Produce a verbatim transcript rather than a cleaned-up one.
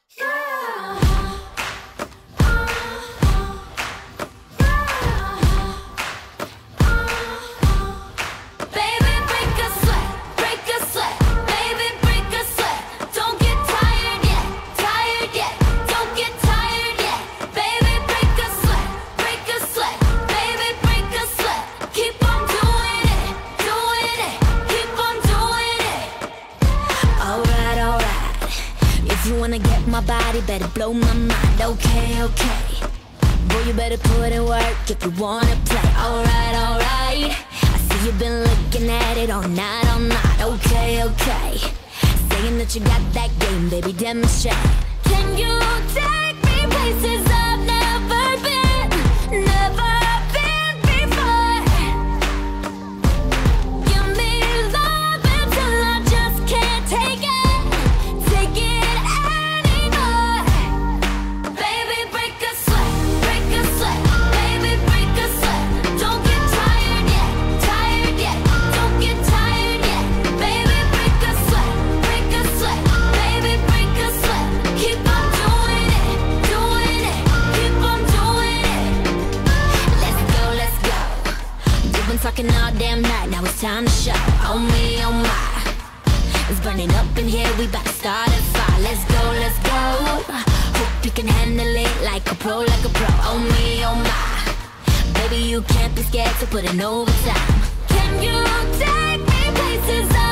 My body better blow my mind, okay, okay. Boy, you better put in work if you wanna play. Alright, alright. I see you've been looking at it all night, all night. Okay, okay. Saying that you got that game, baby, demonstrate. Can you take me places I've never been, never been before? Give me love until I just can't take it, take it. Talking all damn night, now it's time to show. Oh me, oh my, it's burning up in here, we bout to start a fire. Let's go, let's go. Hope you can handle it like a pro, like a pro. Oh me, oh my, baby you can't be scared to put in overtime. Can you take me places I